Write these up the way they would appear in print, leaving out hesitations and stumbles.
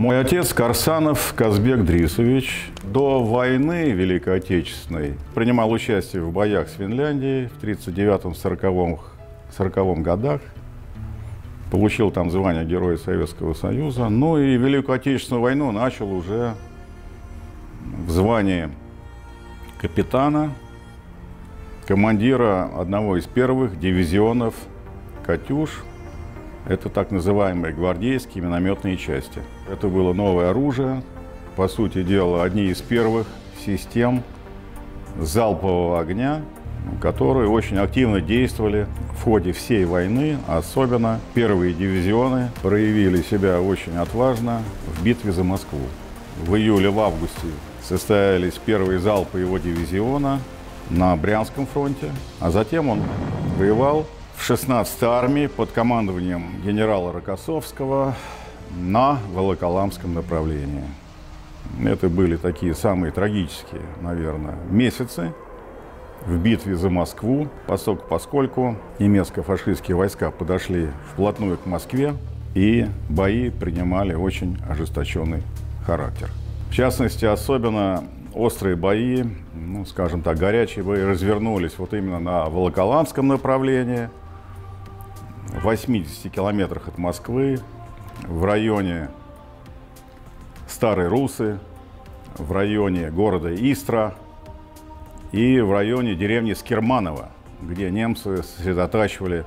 Мой отец Карсанов Казбек Дрисович до войны Великой Отечественной принимал участие в боях с Финляндией в 1939-1940 годах. Получил там звание Героя Советского Союза. Ну и Великую Отечественную войну начал уже в звании капитана, командира одного из первых дивизионов «Катюш». Это так называемые гвардейские минометные части. Это было новое оружие, по сути дела, одни из первых систем залпового огня, которые очень активно действовали в ходе всей войны. Особенно первые дивизионы проявили себя очень отважно в битве за Москву. В июле, в августе состоялись первые залпы его дивизиона на Брянском фронте, а затем он воевал в 16-й армии под командованием генерала Рокоссовского на Волоколамском направлении. Это были такие самые трагические, наверное, месяцы в битве за Москву, поскольку немецко-фашистские войска подошли вплотную к Москве, и бои принимали очень ожесточенный характер. В частности, особенно острые бои, ну, скажем так, горячие бои развернулись вот именно на Волоколамском направлении, в 80 километрах от Москвы, в районе Старой Русы, в районе города Истра и в районе деревни Скирманово, где немцы сосредотачивали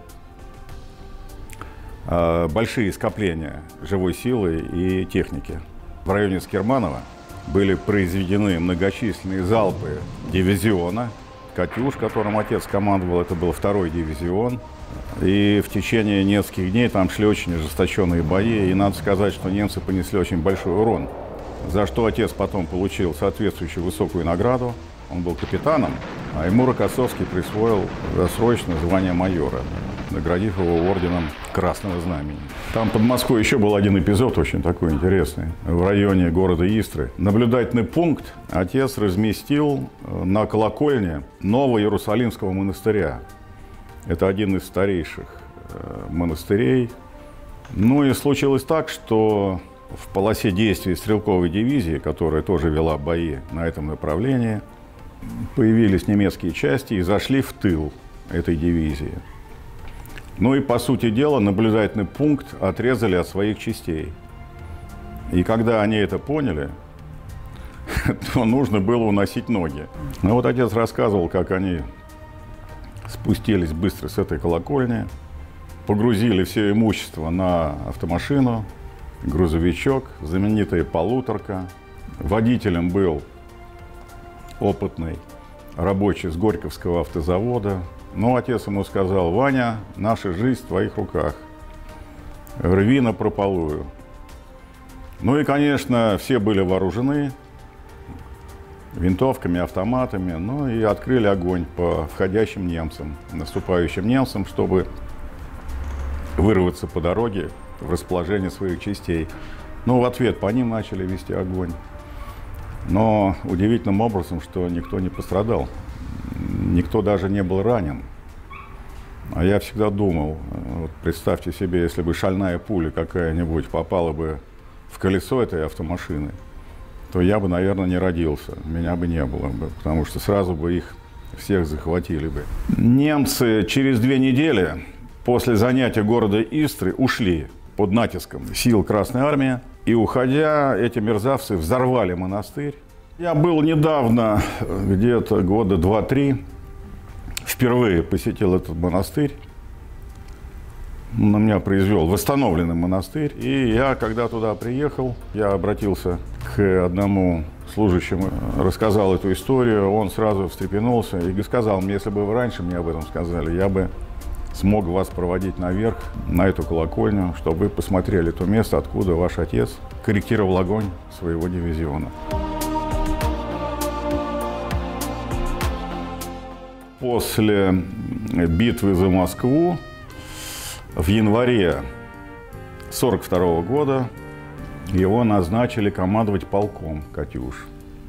большие скопления живой силы и техники. В районе Скирманово были произведены многочисленные залпы дивизиона «Катюш», которым отец командовал, это был 2-й дивизион. И в течение нескольких дней там шли очень ожесточенные бои, и надо сказать, что немцы понесли очень большой урон, за что отец потом получил соответствующую высокую награду. Он был капитаном, а ему Рокоссовский присвоил досрочное звание майора, наградив его орденом Красного Знамени. Там под Москвой еще был один эпизод очень такой интересный. В районе города Истры наблюдательный пункт отец разместил на колокольне Ново-Иерусалимского монастыря. Это один из старейших монастырей. Ну и случилось так, что в полосе действий стрелковой дивизии, которая тоже вела бои на этом направлении, появились немецкие части и зашли в тыл этой дивизии. Ну и, по сути дела, наблюдательный пункт отрезали от своих частей. И когда они это поняли, то нужно было уносить ноги. Ну вот отец рассказывал, как они спустились быстро с этой колокольни, погрузили все имущество на автомашину, грузовичок, знаменитая полуторка. Водителем был опытный рабочий с Горьковского автозавода. Но отец ему сказал: «Ваня, наша жизнь в твоих руках, рви напропалую». Ну и, конечно, все были вооружены винтовками, автоматами, ну и открыли огонь по входящим немцам, наступающим немцам, чтобы вырваться по дороге в расположение своих частей. Ну, в ответ по ним начали вести огонь. Но удивительным образом, что никто не пострадал, никто даже не был ранен. А я всегда думал, вот представьте себе, если бы шальная пуля какая-нибудь попала бы в колесо этой автомашины, то я бы, наверное, не родился, меня бы не было бы, потому что сразу бы их всех захватили бы. Немцы через 2 недели после занятия города Истры ушли под натиском сил Красной Армии, и, уходя, эти мерзавцы взорвали монастырь. Я был недавно, где-то года 2-3, впервые посетил этот монастырь. На меня произвел восстановленный монастырь. И я, когда туда приехал, я обратился к одному служащему, рассказал эту историю. Он сразу встрепенулся и сказал мне: если бы вы раньше мне об этом сказали, я бы смог вас проводить наверх, на эту колокольню, чтобы вы посмотрели то место, откуда ваш отец корректировал огонь своего дивизиона. После битвы за Москву в январе 1942 года его назначили командовать полком «Катюш».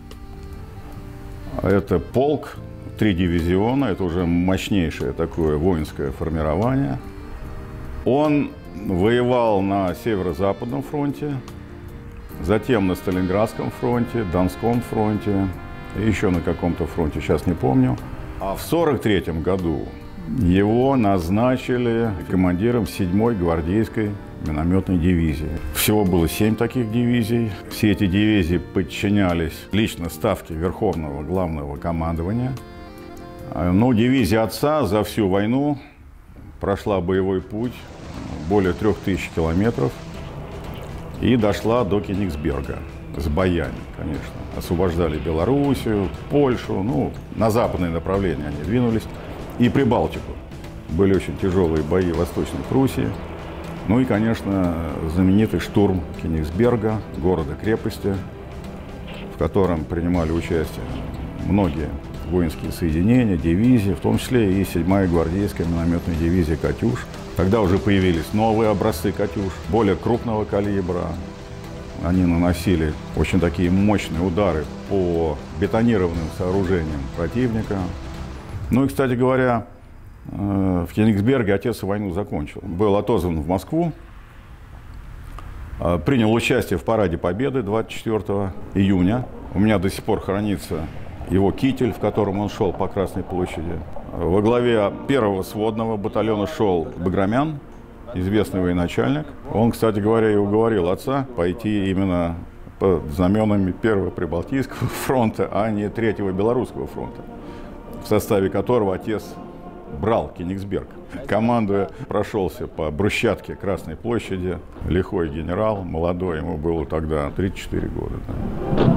Это полк, 3 дивизиона, это уже мощнейшее такое воинское формирование. Он воевал на Северо-Западном фронте, затем на Сталинградском фронте, Донском фронте, и еще на каком-то фронте, сейчас не помню. А в 1943 году его назначили командиром 7-й гвардейской минометной дивизии. Всего было 7 таких дивизий. Все эти дивизии подчинялись лично ставке Верховного Главного командования. Но дивизия отца за всю войну прошла боевой путь более 3000 километров и дошла до Кенигсберга с боями, конечно. Освобождали Белоруссию, Польшу, ну, на западное направление они двинулись, и Прибалтику. Были очень тяжелые бои в Восточной Пруссии. Ну и, конечно, знаменитый штурм Кенигсберга, города-крепости, в котором принимали участие многие воинские соединения, дивизии, в том числе и 7-я гвардейская минометная дивизия «Катюш». Тогда уже появились новые образцы «Катюш», более крупного калибра. Они наносили очень такие мощные удары по бетонированным сооружениям противника. Ну и, кстати говоря, в Кенигсберге отец войну закончил. Был отозван в Москву, принял участие в параде Победы 24 июня. У меня до сих пор хранится его китель, в котором он шел по Красной площади. Во главе 1-го сводного батальона шел Баграмян, известный военачальник. Он, кстати говоря, и уговорил отца пойти именно под знаменами 1-го Прибалтийского фронта, а не 3-го Белорусского фронта, в составе которого отец брал Кенигсберг. Командуя, прошелся по брусчатке Красной площади. Лихой генерал, молодой, ему было тогда 34 года. Да.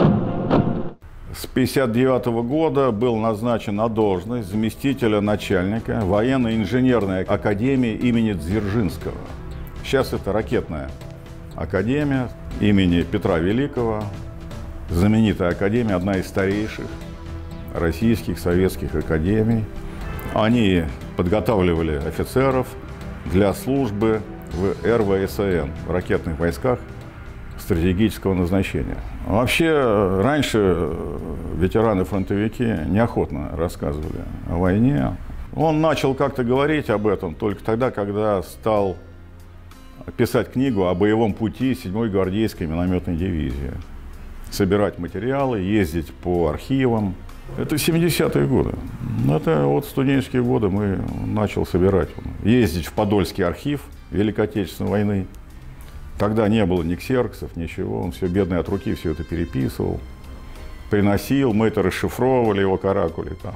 С 1959 года был назначен на должность заместителя начальника военно-инженерной академии имени Дзержинского. Сейчас это ракетная академия имени Петра Великого. Знаменитая академия, одна из старейших российских, советских академий. Они подготавливали офицеров для службы в РВСН, в ракетных войсках стратегического назначения. Вообще, раньше ветераны-фронтовики неохотно рассказывали о войне. Он начал как-то говорить об этом только тогда, когда стал писать книгу о боевом пути 7-й гвардейской минометной дивизии. Собирать материалы, ездить по архивам. Это 70-е годы. Это вот студенческие годы мы начал собирать. Ездить в Подольский архив Великой Отечественной войны. Тогда не было ни ксероксов, ничего. Он все бедный от руки все это переписывал. Приносил, мы это расшифровывали, его каракули там.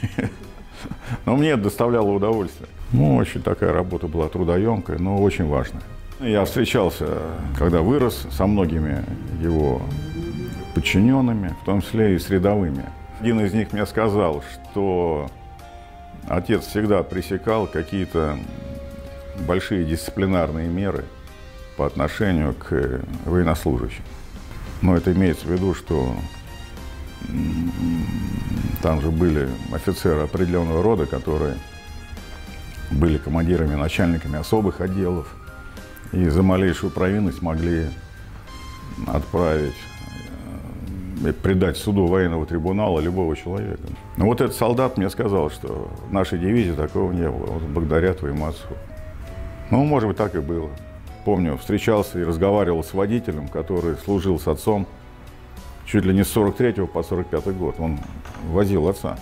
Но мне это доставляло удовольствие. Ну, очень такая работа была трудоемкая, но очень важная. Я встречался, когда вырос, со многими его подчиненными, в том числе и с рядовыми. Один из них мне сказал, что отец всегда пресекал какие-то большие дисциплинарные меры по отношению к военнослужащим. Но это имеется в виду, что там же были офицеры определенного рода, которые были командирами, начальниками особых отделов, и за малейшую провинность могли отправить, предать суду военного трибунала любого человека. Но вот этот солдат мне сказал, что в нашей дивизии такого не было, вот благодаря твоему отцу. Ну, может быть, так и было. Помню, встречался и разговаривал с водителем, который служил с отцом чуть ли не с 43 по 45 год. Он возил отца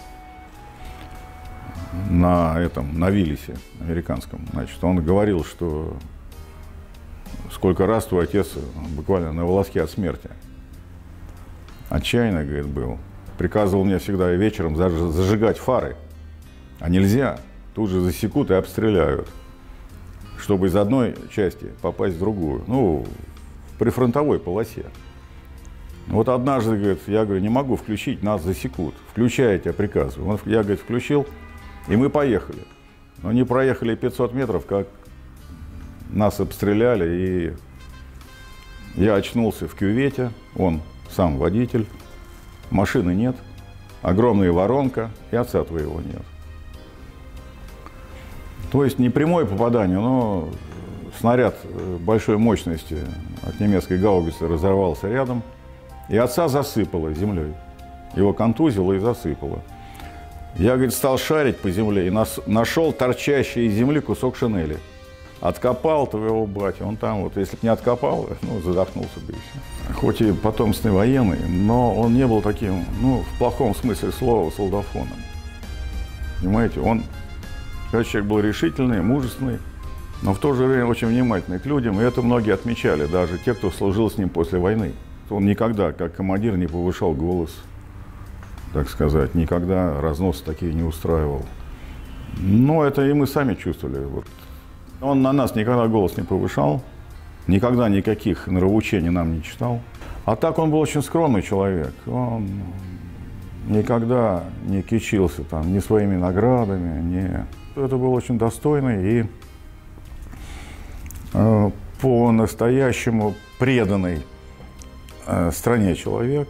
на Виллисе американском. Значит, он говорил, что сколько раз твой отец буквально на волоске от смерти. Отчаянно, говорит, был. Приказывал мне всегда вечером зажигать фары. А нельзя. Тут же засекут и обстреляют, чтобы из одной части попасть в другую. Ну, в прифронтовой полосе. Вот однажды, говорит, я говорю, не могу включить, нас засекут. Включай, я тебя приказываю. Я, говорит, включил, и мы поехали. Но не проехали 500 метров, как нас обстреляли, и я очнулся в кювете, он сам водитель, машины нет, огромная воронка, и отца твоего нет. То есть не прямое попадание, но снаряд большой мощности от немецкой гаубицы разорвался рядом, и отца засыпало землей. Его контузило и засыпало. Я, говорит, стал шарить по земле и нашел торчащий из земли кусок шинели. откопал твоего батю, он там вот, если бы не откопал, ну, задохнулся бы и все. Хоть и потомственный военный, но он не был таким, ну, в плохом смысле слова, солдафоном. Понимаете, он, человек был решительный, мужественный, но в то же время очень внимательный к людям, и это многие отмечали, даже те, кто служил с ним после войны. Он никогда, как командир, не повышал голос, так сказать, никогда разносы такие не устраивал. Но это и мы сами чувствовали. Вот. Он на нас никогда голос не повышал, никогда никаких нравоучений нам не читал. А так он был очень скромный человек. Он никогда не кичился там ни своими наградами, ни... Это был очень достойный и по-настоящему преданный стране человек.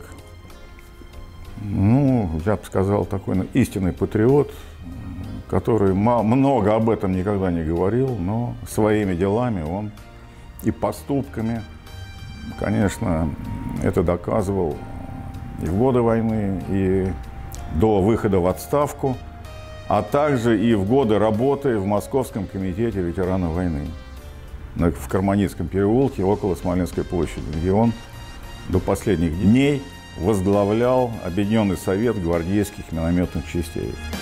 Ну, я бы сказал, такой истинный патриот, который много об этом никогда не говорил, но своими делами он и поступками, конечно, это доказывал и в годы войны, и до выхода в отставку, а также и в годы работы в Московском комитете ветеранов войны в Карманницком переулке около Смоленской площади, где он до последних дней возглавлял Объединенный совет гвардейских минометных частей.